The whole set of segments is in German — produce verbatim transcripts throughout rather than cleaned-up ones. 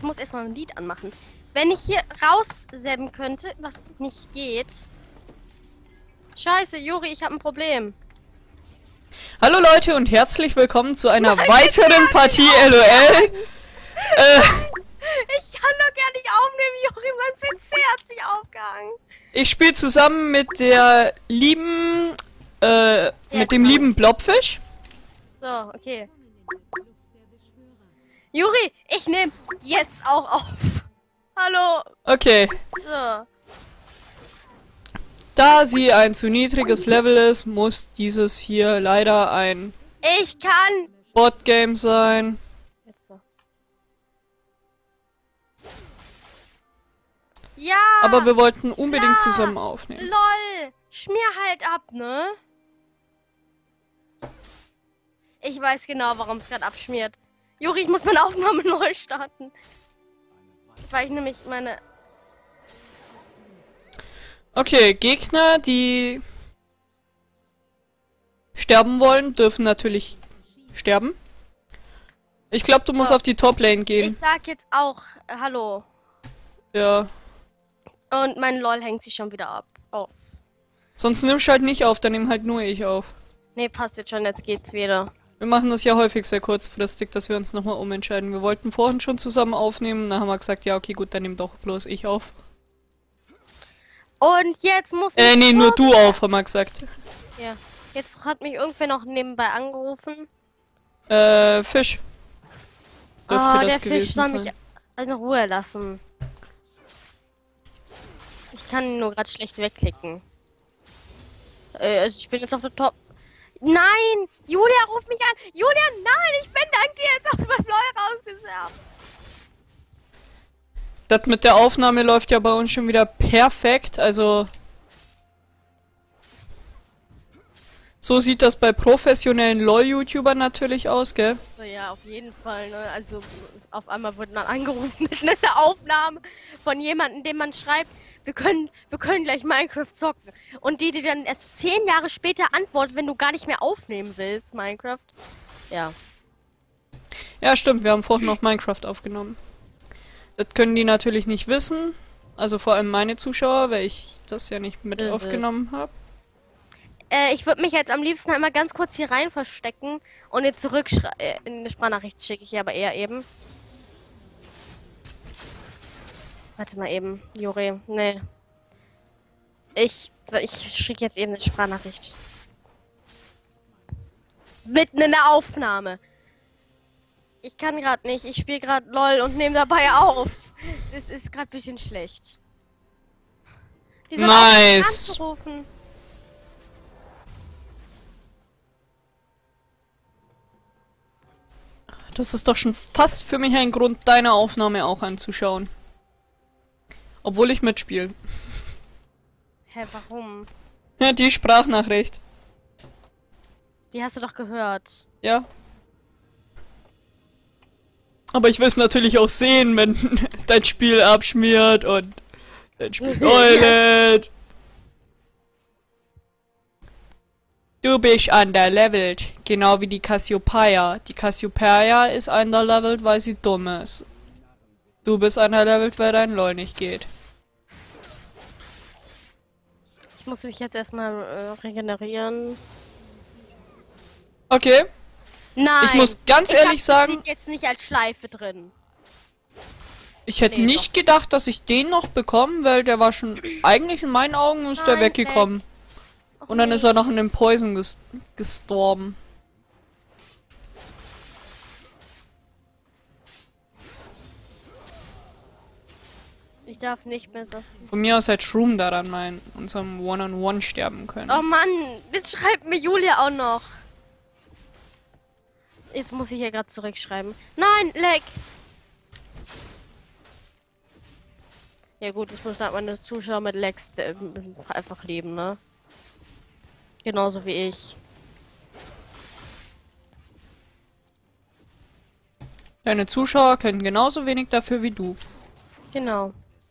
muss erstmal ein Lied anmachen. Wenn ich hier raussebben könnte, was nicht geht. Scheiße, Juri, ich habe ein Problem. Hallo Leute und herzlich willkommen zu einer Nein, weiteren Partie LOL. Äh, ich kann doch gar nicht aufnehmen, Juri, mein P C hat sich aufgehangen. Ich spiele zusammen mit der lieben, äh, ja, mit dem lieben Blobfisch. So, okay. Juri, ich nehme jetzt auch auf. Hallo. Okay. So. Da sie ein zu niedriges Level ist, muss dieses hier leider ein Ich kann Bot-Game sein. Jetzt so. Ja. Aber wir wollten unbedingt klar. zusammen aufnehmen. Lol. Schmier halt ab, ne? Ich weiß genau, warum es gerade abschmiert. Juri, ich muss meine Aufnahme neu starten. Weil ich nämlich meine... Okay, Gegner, die sterben wollen, dürfen natürlich sterben. Ich glaube, du musst so. auf die Top-Lane gehen. Ich sag jetzt auch äh, Hallo. Ja. Und mein LOL hängt sich schon wieder ab. Auf. Sonst nimmst du halt nicht auf, dann nehm halt nur ich auf. Nee, passt jetzt schon, jetzt geht's wieder. Wir machen das ja häufig sehr kurzfristig, dass wir uns nochmal umentscheiden. Wir wollten vorhin schon zusammen aufnehmen, dann haben wir gesagt, ja okay, gut, dann nimm doch bloß ich auf. Und jetzt muss ich... Äh, nee, nur du auf, haben wir gesagt. Ja. Jetzt hat mich irgendwer noch nebenbei angerufen. Äh, Fisch. Dürfte Oh, das der gewesen Fisch soll sein. mich in Ruhe lassen. Ich kann ihn nur gerade schlecht wegklicken. Äh, also ich bin jetzt auf der Top... Nein! Julia, ruf mich an! Julia, nein! Ich bin dank dir jetzt aus meinem LOL rausgeserbt! Das mit der Aufnahme läuft ja bei uns schon wieder perfekt, also... So sieht das bei professionellen LOL-YouTubern natürlich aus, gell? So, ja, auf jeden Fall, ne? Also, auf einmal wird man angerufen mit einer Aufnahme von jemandem, dem man schreibt, wir können, wir können gleich Minecraft zocken. Und die, die dann erst zehn Jahre später antwortet, wenn du gar nicht mehr aufnehmen willst, Minecraft. Ja. Ja, stimmt, wir haben vorhin noch Minecraft aufgenommen. Das können die natürlich nicht wissen. Also vor allem meine Zuschauer, weil ich das ja nicht mit äh, aufgenommen habe. Äh, ich würde mich jetzt am liebsten einmal ganz kurz hier rein verstecken und jetzt zurück äh, in eine Sprachnachricht schicke ich hier aber eher eben. Warte mal eben, Juri. Nee. Ich, ich schicke jetzt eben eine Sprachnachricht. Mitten in der Aufnahme. Ich kann gerade nicht. Ich spiele gerade LOL und nehme dabei auf. Das ist gerade ein bisschen schlecht. Die soll Nice. anzurufen. Das ist doch schon fast für mich ein Grund, deine Aufnahme auch anzuschauen. Obwohl ich mitspiele. Hä, warum? Ja, die Sprachnachricht. Die hast du doch gehört. Ja. Aber ich will es natürlich auch sehen, wenn dein Spiel abschmiert und dein Spiel heulet. Du bist underlevelt, genau wie die Cassiopeia. Die Cassiopeia ist underlevelt, weil sie dumm ist. Du bist underlevelt, weil dein LOL nicht geht. Ich muss mich jetzt erstmal äh, regenerieren. Okay. Nein! Ich muss ganz ich ehrlich hab sagen, das jetzt nicht als Schleife drin. ich hätte Nee, nicht gedacht, dass ich den noch bekomme, weil der war schon, eigentlich in meinen Augen ist der Nein, weggekommen. weg. Och, Und dann nee. ist er noch in den Poison ges gestorben. Ich darf nicht mehr so. Von mir aus hätte Shroom daran mal in unserem One-on-One sterben können. Oh Mann, jetzt schreibt mir Julia auch noch. Jetzt muss ich ja gerade zurückschreiben. Nein, leck! Ja gut, ich muss halt meine Zuschauer mit Lecks äh, einfach leben, ne? Genauso wie ich. Deine Zuschauer können genauso wenig dafür wie du. Genau.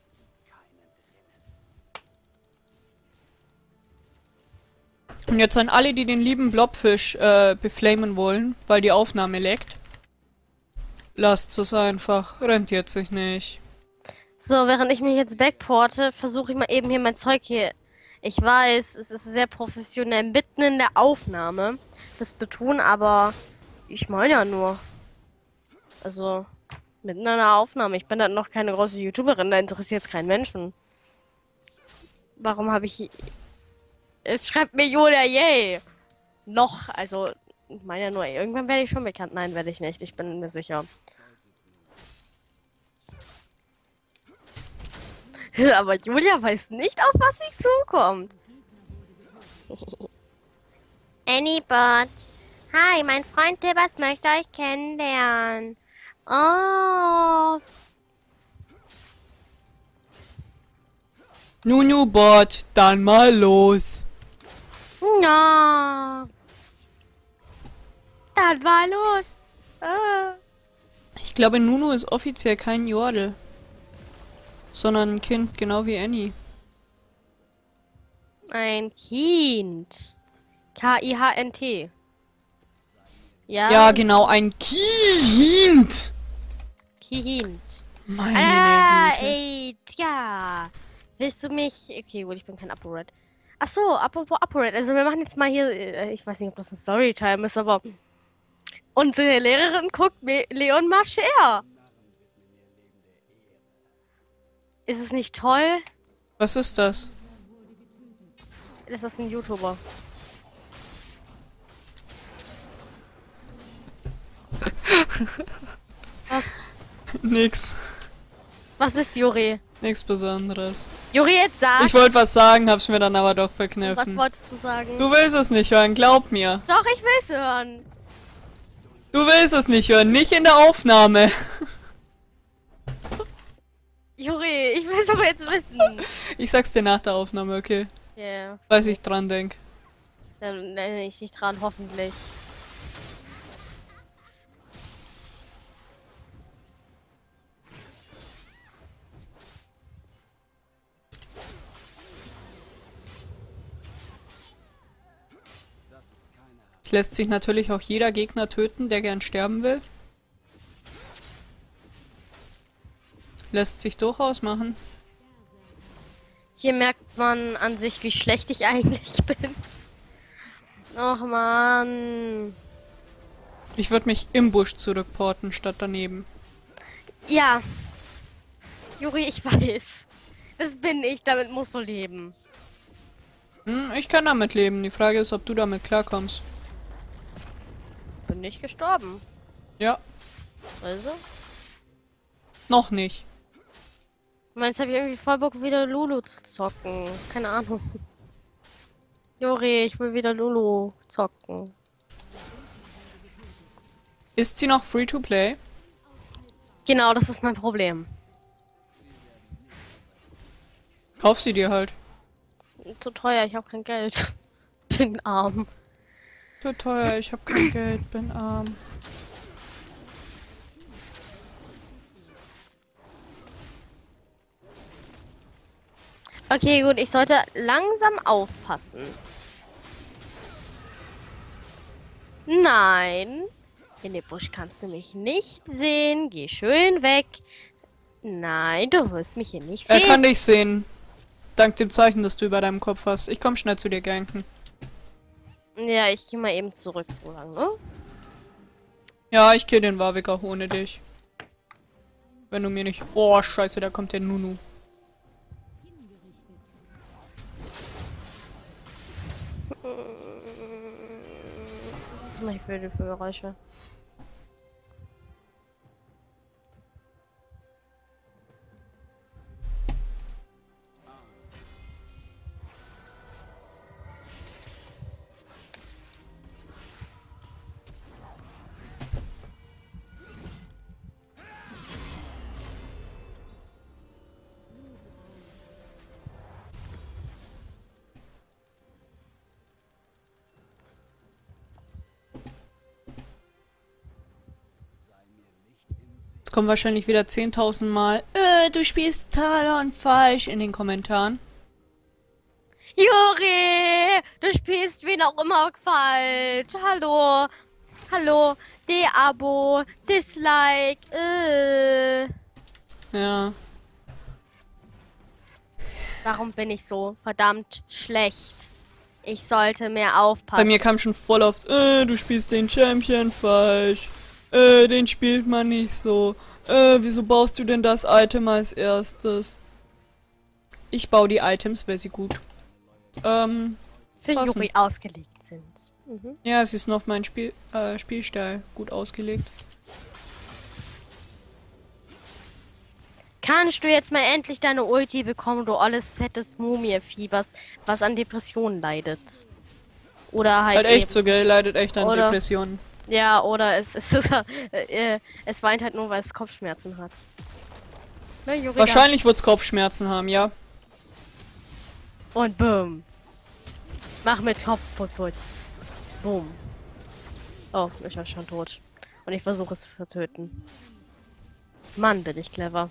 Und jetzt an alle, die den lieben Blobfisch äh, beflamen wollen, weil die Aufnahme leckt. Lasst es einfach. Rentiert sich nicht. So, während ich mich jetzt backporte, versuche ich mal eben hier mein Zeug hier. Ich weiß, es ist sehr professionell, mitten in der Aufnahme das zu tun, aber ich meine ja nur. Also, mitten in der Aufnahme. Ich bin dann noch keine große YouTuberin, da interessiert es keinen Menschen. Warum habe ich... Es schreibt mir Julia, yay! Noch, also, ich meine ja nur, irgendwann werde ich schon bekannt. Nein, werde ich nicht, ich bin mir sicher. Aber Julia weiß nicht, auf was sie zukommt. Anybot. Hi, mein Freund Tibbers möchte euch kennenlernen. Oh. Nunu Bot, dann mal los. Na. Dann mal los. Ah. Ich glaube, Nunu ist offiziell kein Jordel. Sondern ein Kind, genau wie Annie. Ein Kind. K I H N T. Ja, Ja, genau, ein Kind. Kind. Meine Ah, Güte. ey, tja. Willst du mich... Okay, gut, ich bin kein ApoRed. Ach so, apropos ApoRed. Also wir machen jetzt mal hier... äh, Ich weiß nicht, ob das ein Storytime ist, aber... Unsere Lehrerin guckt Me Leon Mascher. Ist es nicht toll? Was ist das? Das ist ein YouTuber. Was? Nix. Was ist Juri? Nix Besonderes. Juri, jetzt sag! Ich wollte was sagen, hab's mir dann aber doch Was verkniffen. wolltest du sagen? Du willst es nicht hören, glaub mir. Doch, ich will's hören. Du willst es nicht hören, nicht in der Aufnahme. Juri, ich will's aber jetzt wissen. Ich sag's dir nach der Aufnahme, okay? Yeah. Falls ich dran denk. Dann nenne ich dich dran, hoffentlich. Es lässt sich natürlich auch jeder Gegner töten, der gern sterben will. Lässt sich durchaus machen. Hier merkt man an sich, wie schlecht ich eigentlich bin. Och man. Ich würde mich im Busch zurückporten, statt daneben. Ja. Juri, ich weiß. Das bin ich, damit musst du leben. Hm, ich kann damit leben. Die Frage ist, ob du damit klarkommst. Bin nicht gestorben. Ja, Also? noch nicht. Ich meine, jetzt habe ich irgendwie voll Bock, wieder Lulu zu zocken. Keine Ahnung. Juri, ich will wieder Lulu zocken. Ist sie noch free to play? Genau, das ist mein Problem. Kauf sie dir halt. Zu teuer, ich habe kein Geld. Bin arm. Zu teuer, ich hab kein Geld, bin arm. Okay, gut, ich sollte langsam aufpassen. Nein. In dem Busch kannst du mich nicht sehen. Geh schön weg. Nein, du wirst mich hier nicht Er sehen. kann dich sehen. Dank dem Zeichen, das du über deinem Kopf hast. Ich komm schnell zu dir ganken. Ja, ich gehe mal eben zurück so lange. Ne? Ja, ich kill den Warwick auch ohne dich. Wenn du mir nicht... Oh, scheiße, da kommt der Nunu. Was mache ich für die für Geräusche? Es kommt wahrscheinlich wieder zehntausend Mal. Äh, du spielst Talon falsch in den Kommentaren. Juri, du spielst wen auch immer falsch. Hallo. Hallo. De-Abo, Dislike, äh. Ja. Warum bin ich so verdammt schlecht? Ich sollte mehr aufpassen. Bei mir kam schon voll oft, äh, du spielst den Champion falsch. Äh, den spielt man nicht so. Äh, wieso baust du denn das Item als erstes? Ich baue die Items, weil sie gut ähm, für passen. Yuri ausgelegt sind. Mhm. Ja, sie ist nur auf meinen Spiel, äh, Spielstil gut ausgelegt. Kannst du jetzt mal endlich deine Ulti bekommen, du alles fettes Mumie-Vieh, was, was an Depressionen leidet? Oder halt Halt echt eben, so, gell? Leidet echt an Oder- Depressionen. ja, oder es, es, ist, äh, es weint halt nur, weil es Kopfschmerzen hat. Ne, Yuri? Wahrscheinlich wird's Kopfschmerzen haben, ja. Und boom. Mach mit Kopf kaputt. Boom. Oh, ich war schon tot. Und ich versuche es zu vertöten. Mann, bin ich clever.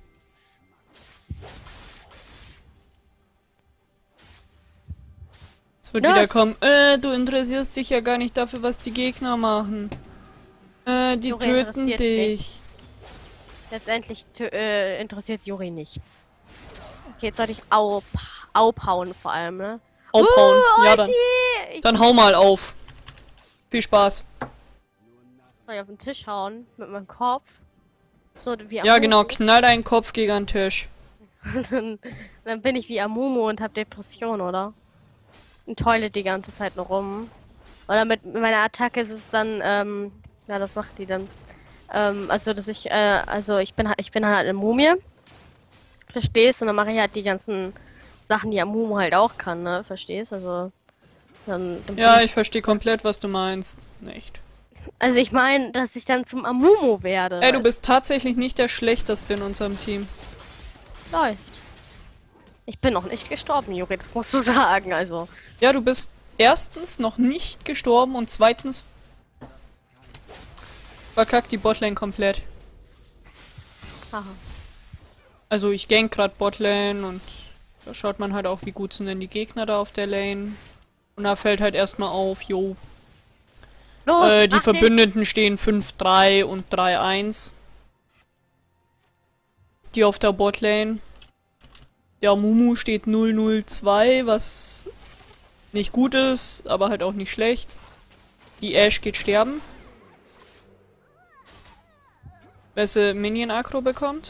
Es wird Los. wieder kommen, äh, du interessierst dich ja gar nicht dafür, was die Gegner machen. Äh, die Yuri töten interessiert dich. nichts. Letztendlich tö- äh, interessiert Yuri nichts. Okay, jetzt sollte ich au aufhauen vor allem, ne? Aufhauen. Uh, Ja, dann, Ulti! Ich dann hau mal auf. Viel Spaß. soll ich auf den Tisch hauen mit meinem Kopf. So wie Ja, genau, Amumu. knall deinen Kopf gegen den Tisch. dann, dann bin ich wie Amumu und hab Depression, oder? Und heule die ganze Zeit nur rum. Oder mit meiner Attacke ist es dann, ähm, ja, das macht die dann. Ähm, also dass ich, äh, also ich bin halt, ich bin halt eine Mumie. Verstehst? Und dann mache ich halt die ganzen Sachen, die Amumu halt auch kann, ne? Verstehst? Also dann, dann bin Ja, ich, ich verstehe komplett, was du meinst. Nicht. also ich meine, dass ich dann zum Amumu werde. Ey, du weißt bist tatsächlich nicht der Schlechteste in unserem Team. Läuft. Ich bin noch nicht gestorben, Juri, das musst du sagen, also. Ja, du bist erstens noch nicht gestorben und zweitens verkackt die Botlane komplett. Haha. Also ich gank grad Botlane und da schaut man halt auch, wie gut sind denn die Gegner da auf der Lane. Und da fällt halt erstmal auf, jo, Los, äh, die mach den- Verbündeten stehen fünf drei und drei eins. Die auf der Botlane. Der Mumu steht null null zwei, was nicht gut ist, aber halt auch nicht schlecht. Die Ashe geht sterben. Wer sie Minion-Aggro bekommt.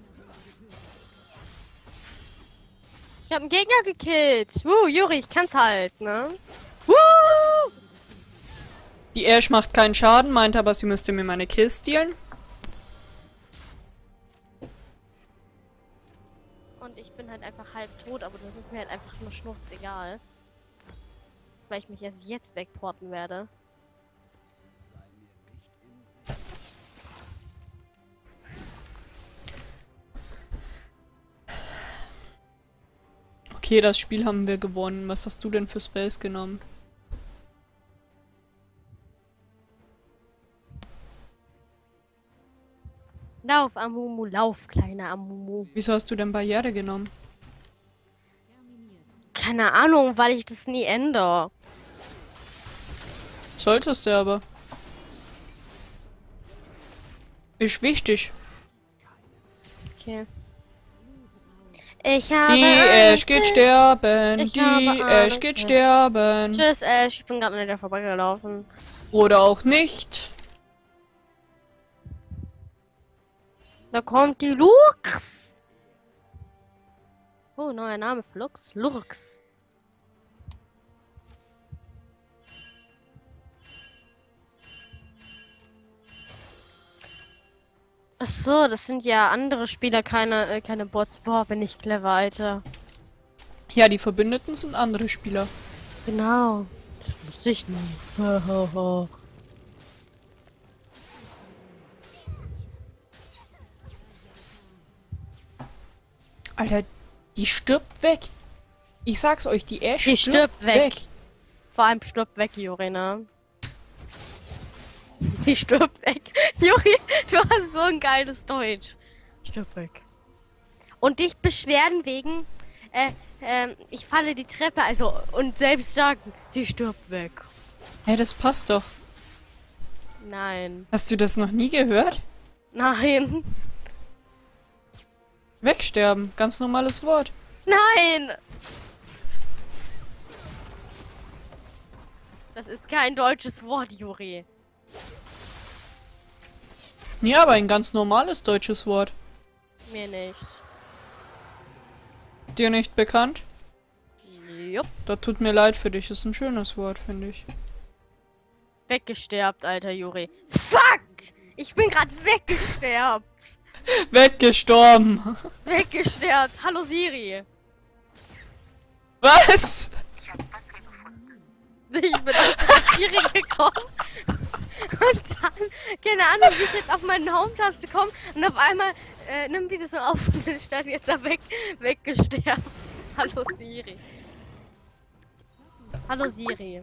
Ich hab einen Gegner gekillt. Wuh, Juri, ich kann's halt, ne? Wuh! Die Ashe macht keinen Schaden, meint aber, sie müsste mir meine Kills stealen. Und ich bin halt einfach halb tot, aber das ist mir halt einfach nur schnurzegal. Weil ich mich erst jetzt wegporten werde. Okay, das Spiel haben wir gewonnen. Was hast du denn für Spells genommen? Lauf, Amumu, lauf, kleiner Amumu. Wieso hast du denn Barriere genommen? Keine Ahnung, weil ich das nie ändere. Solltest du aber. Ist wichtig. Okay. Ich habe Die Angst. Ashe geht sterben. Ich Die habe Ashe Angst. geht sterben. Tschüss, Ash. Ich bin gerade an dir vorbeigelaufen. Oder auch nicht. Da kommt die Lux. Oh, neuer Name für Lux. Lux. Ach so, das sind ja andere Spieler, keine, äh, keine Bots. Boah, bin ich clever, Alter. Ja, die Verbündeten sind andere Spieler. Genau. Das wusste ich nie. Alter, die stirbt weg. Ich sag's euch, die Ashe Die stirbt weg. Vor allem stirbt weg, Juri, ne? Die stirbt weg. Juri, du hast so ein geiles Deutsch. Stirbt weg. Und dich beschweren wegen, äh, ähm, ich falle die Treppe, also, und selbst sagen, sie stirbt weg. Ja, das passt doch. Nein. Hast du das noch nie gehört? Nein. Wegsterben, ganz normales Wort. Nein! Das ist kein deutsches Wort, Juri. Ja, aber ein ganz normales deutsches Wort. Mir nicht. Dir nicht bekannt? Jupp. Das tut mir leid für dich, ist ein schönes Wort, finde ich. Weggesterbt, alter Juri. Fuck! Ich bin gerade weggesterbt. Weggestorben! Weggesterbt. Hallo Siri. Was? Ich habe das gefunden. Ich bin auf Siri gekommen. Und dann, keine Ahnung, wie ich jetzt auf meine Home-Taste komme. Und auf einmal äh, nimmt die das so auf und dann stand jetzt da weg, weggesterbt. Hallo Siri. Hallo Siri.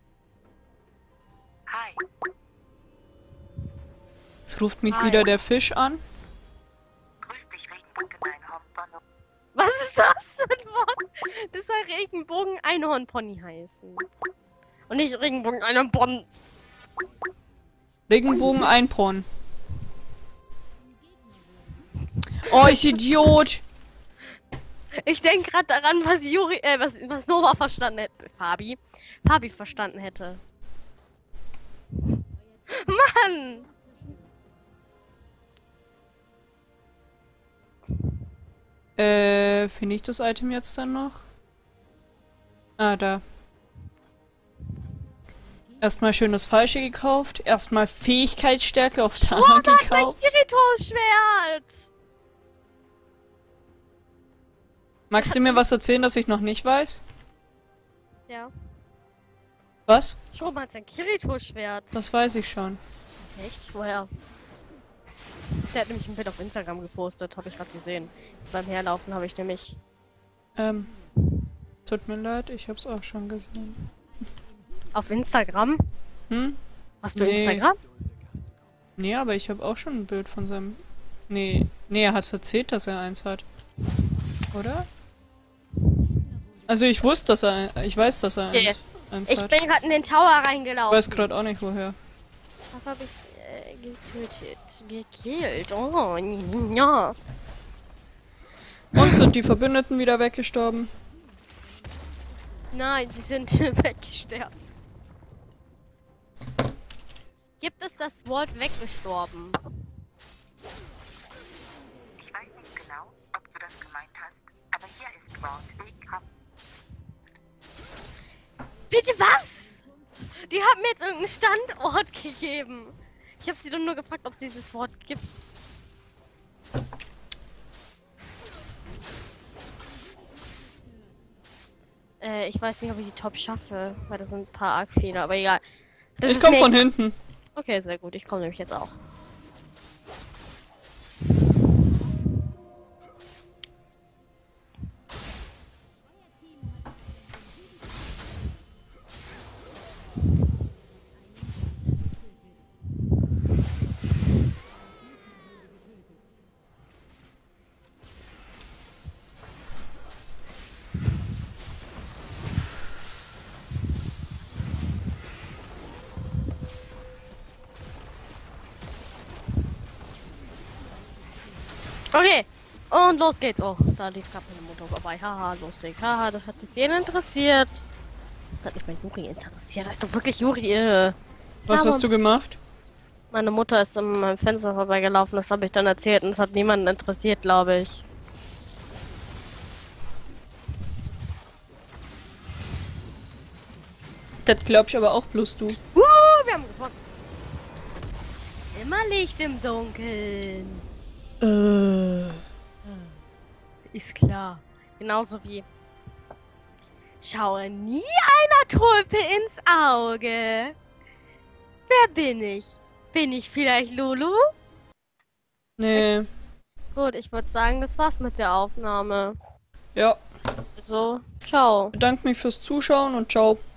Hi. Jetzt ruft mich Hi. wieder der Fisch an. Grüß dich, Regenbogen-Einhorn. Was ist das für ein Wort? Das soll Regenbogen-Einhorn-Pony heißen. Und nicht Regenbogen-Einhorn-Pony. Regenbogen Einporn. Oh, ich Idiot! Ich denke gerade daran, was Juri, äh, was, was Nova verstanden hätte. Fabi. Fabi verstanden hätte. Mann! Äh, finde ich das Item jetzt dann noch? Ah, da. Erstmal schön das Falsche gekauft. Erstmal Fähigkeitsstärke auf Tana Oh, mein gekauft. Kirito-Schwert! Magst du mir was erzählen, das ich noch nicht weiß? Ja. Was? Schon mal sein Kirito-Schwert. Das weiß ich schon. Echt? Woher? Der hat nämlich ein Bild auf Instagram gepostet, habe ich gerade gesehen. Beim Herlaufen habe ich nämlich. Ähm, tut mir leid, ich hab's auch schon gesehen. Auf Instagram? Hm? Hast du Nee. Instagram? Nee, aber ich habe auch schon ein Bild von seinem... Nee, nee, er hat's erzählt, dass er eins hat. Oder? Also ich wusste, dass er... Ich weiß, dass er Okay. eins, eins Ich hat. bin gerade in den Tower Ich reingelaufen. weiß gerade auch nicht, woher. Was habe ich äh, getötet? Gekillt. Oh, ja. Und sind die Verbündeten wieder weggestorben? Nein, sie sind weggesterbt. Gibt es das Wort weggestorben? Ich weiß nicht genau, ob du das gemeint hast, aber hier ist Wort Weg ab. Bitte was? Die haben mir jetzt irgendeinen Standort gegeben. Ich habe sie doch nur gefragt, ob es dieses Wort gibt. Äh, ich weiß nicht, ob ich die Top schaffe, weil da sind ein paar Arc-Fehler, aber egal. Das Ich ist komme mir- von hinten. Okay, sehr gut. Ich komme nämlich jetzt auch. Okay. Und los geht's. Oh, da lief gerade meine Mutter vorbei. Haha, lustig. Haha, das hat jetzt jeden interessiert. Das hat nicht mein Juri interessiert. Also wirklich Juri, äh, Was Ja, hast du gemacht? meine Mutter ist an meinem Fenster vorbeigelaufen. Das habe ich dann erzählt und es hat niemanden interessiert, glaube ich. Das glaub ich aber auch bloß du. Uh, wir haben gewonnen. Immer Licht im Dunkeln. Äh. Ist klar. Genauso wie schaue nie einer Tulpe ins Auge. Wer bin ich? Bin ich vielleicht Lulu? Nee. Gut, ich würde sagen, das war's mit der Aufnahme. Ja. Also, ciao. Bedanke mich fürs Zuschauen und ciao.